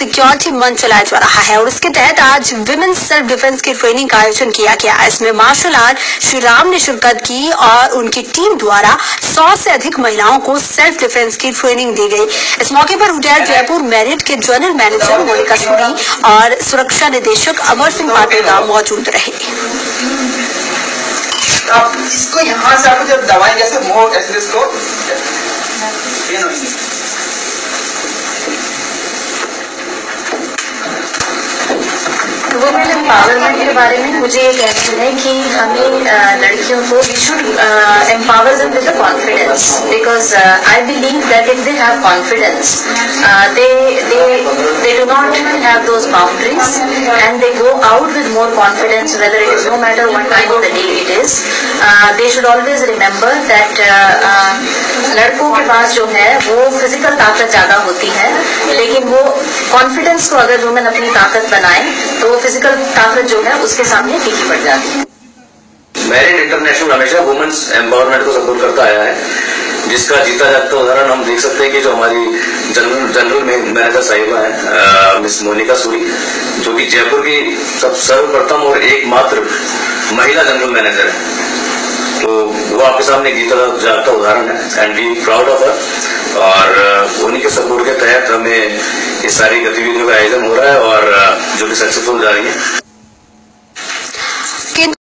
Security मंच चलाया जा रहा है और इसके तहत आज विमेन सेल्फ डिफेंस की ट्रेनिंग का आयोजन किया गया। इसमें मार्शल आर्ट श्री राम ने शिरकत की और उनकी टीम द्वारा 100 से अधिक महिलाओं को सेल्फ डिफेंस की ट्रेनिंग दी गई। इस मौके पर होटल जयपुर मेरिट के जनरल मैनेजर मोनिका सूरी और सुरक्षा निदेशक अमर सिंह पाटिल मौजूद रहे। आप इसको यहाँ से आपको जब दबाएंगे ऐसे मोह ऐसे इसको वुमेन एम्पावरमेंट के बारे में मुझे ये कहना है कि हमें लड़कियों को we should empower them with confidence, because I believe that if they have confidence they do not have those boundaries and they go out with more confidence, whether it is no matter what time of the day it is. They should always remember that लड़कों के पास जो है वो physical ताकत ज्यादा होती है, लेकिन वो कॉन्फिडेंस को अगर वुमेन अपनी ताकत बनाए तो फिजिकल ताकत जो है उसके सामने फीकी पड़ जाती है। मेरिट इंटरनेशनल हमेशा वुमेन्स एम्पावरमेंट को सपोर्ट करता आया है, जिसका जीता जागता उदाहरण हम देख सकते हैं कि जो हमारी जनरल मैनेजर साहिबा है मिस मोनिका सूरी, जो कि जयपुर की सर्वप्रथम और एकमात्र महिला जनरल मैनेजर है, तो वो आपके सामने जीता जागता उदाहरण है and we proud of her. और उन्हीं के सपोर्ट के तहत हमें ये सारी गतिविधियों का आयोजन हो रहा है और जो कि सक्सेसफुल जा रही है।